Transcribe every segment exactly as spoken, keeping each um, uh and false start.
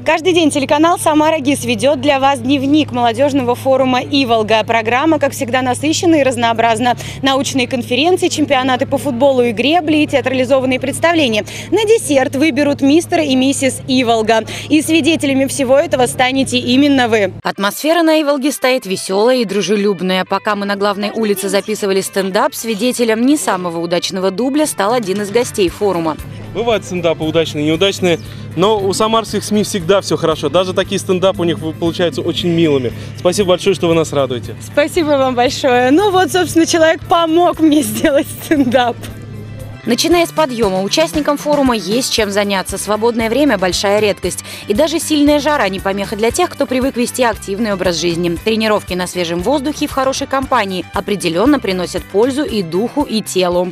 Каждый день телеканал «Самара ГИС» ведет для вас дневник молодежного форума «Иволга». Программа, как всегда, насыщена и разнообразна. Научные конференции, чемпионаты по футболу и гребле и театрализованные представления. На десерт выберут мистера и миссис Иволга. И свидетелями всего этого станете именно вы. Атмосфера на Иволге стоит веселая и дружелюбная. Пока мы на главной улице записывали стендап, свидетелем не самого удачного дубля стал один из гостей форума. Бывают стендапы удачные, неудачные, но у самарских СМИ всегда все хорошо. Даже такие стендапы у них получаются очень милыми. Спасибо большое, что вы нас радуете. Спасибо вам большое. Ну вот, собственно, человек помог мне сделать стендап. Начиная с подъема, участникам форума есть чем заняться. Свободное время – большая редкость. И даже сильная жара не помеха для тех, кто привык вести активный образ жизни. Тренировки на свежем воздухе и в хорошей компании определенно приносят пользу и духу, и телу.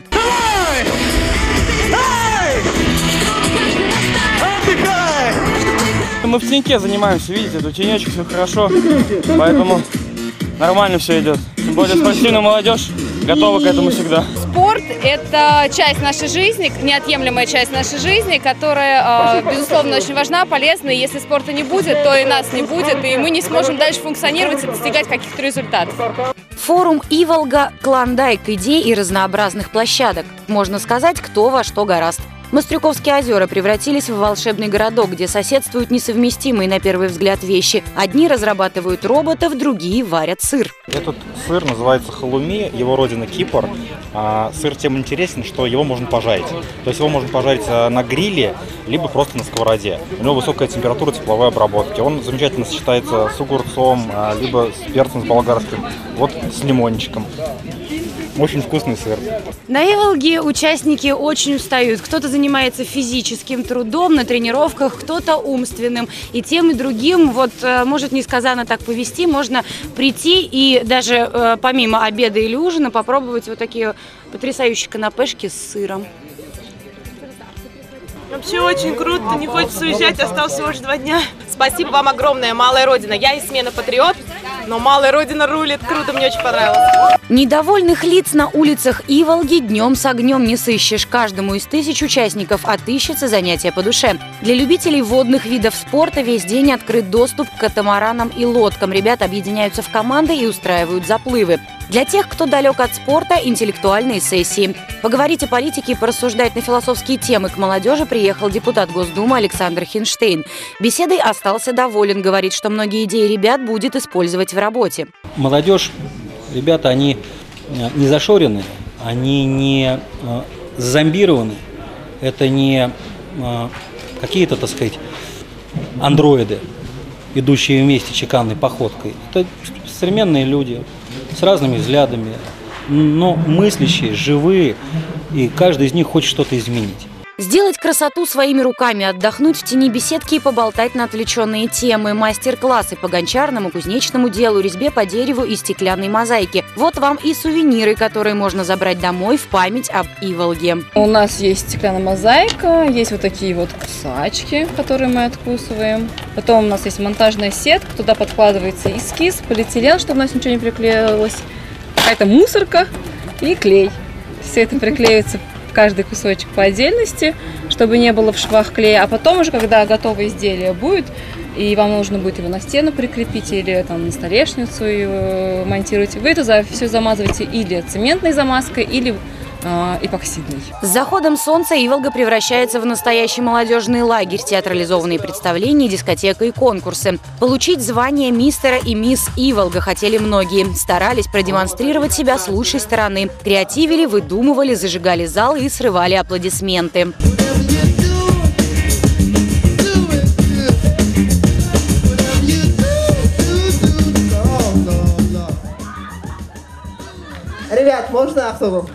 Мы в теньке занимаемся, видите, тут тенечек, все хорошо, поэтому нормально все идет. Тем более спортивная молодежь готова к этому всегда. Спорт – это часть нашей жизни, неотъемлемая часть нашей жизни, которая, безусловно, очень важна, полезна. И если спорта не будет, то и нас не будет, и мы не сможем дальше функционировать и достигать каких-то результатов. Форум «Иволга» – клондайк идей и разнообразных площадок. Можно сказать, кто во что горазд. Мострюковские озера превратились в волшебный городок, где соседствуют несовместимые на первый взгляд вещи. Одни разрабатывают роботов, другие варят сыр. Этот сыр называется халуми, его родина Кипр. А сыр тем интересен, что его можно пожарить. То есть его можно пожарить на гриле, либо просто на сковороде. У него высокая температура тепловой обработки. Он замечательно сочетается с огурцом, либо с перцем, с болгарским, вот с лимончиком. Очень вкусный сыр. На Иволге участники очень устают. Кто-то занимается физическим трудом на тренировках, кто-то умственным. И тем, и другим, вот, может несказанно так повести, можно прийти и даже помимо обеда или ужина попробовать вот такие потрясающие канапешки с сыром. Вообще очень круто, не хочется уезжать, осталось всего лишь два дня. Спасибо вам огромное, Малая Родина. Я из смены патриот, но Малая Родина рулит. Круто, мне очень понравилось. Недовольных лиц на улицах Иволги днем с огнем не сыщешь. Каждому из тысяч участников отыщется занятие по душе. Для любителей водных видов спорта весь день открыт доступ к катамаранам и лодкам. Ребята объединяются в команды и устраивают заплывы. Для тех, кто далек от спорта, интеллектуальные сессии. Поговорить о политике и порассуждать на философские темы к молодежи приехал депутат Госдумы Александр Хинштейн. Беседой остался доволен, говорит, что многие идеи ребят будет использовать в работе. Молодежь, ребята, они не зашорены, они не зомбированы, это не какие-то, так сказать, андроиды, идущие вместе чеканной походкой. Это современные люди с разными взглядами, но мыслящие, живые, и каждый из них хочет что-то изменить. Сделать красоту своими руками, отдохнуть в тени беседки и поболтать на отвлеченные темы. Мастер-классы по гончарному, кузнечному делу, резьбе по дереву и стеклянной мозаике. Вот вам и сувениры, которые можно забрать домой в память об Иволге. У нас есть стеклянная мозаика, есть вот такие вот кусачки, которые мы откусываем. Потом у нас есть монтажная сетка, туда подкладывается эскиз, полиэтилен, чтобы у нас ничего не приклеилось, какая-то мусорка и клей. Все это приклеивается каждый кусочек по отдельности, чтобы не было в швах клея, а потом уже, когда готовое изделие будет, и вам нужно будет его на стену прикрепить или там на столешницу его монтировать, вы это все замазываете или цементной замазкой, или э, эпоксидной. С заходом солнца Иволга превращается в настоящий молодежный лагерь, театрализованные представления, дискотека и конкурсы. Получить звание мистера и мисс Иволга хотели многие. Старались продемонстрировать себя с лучшей стороны. Креативили, выдумывали, зажигали зал и срывали аплодисменты. Ребят, можно автограф?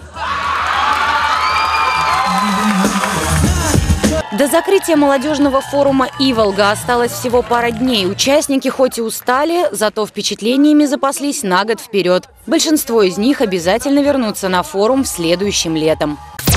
До закрытия молодежного форума «Иволга» осталось всего пара дней. Участники хоть и устали, зато впечатлениями запаслись на год вперед. Большинство из них обязательно вернутся на форум следующим летом.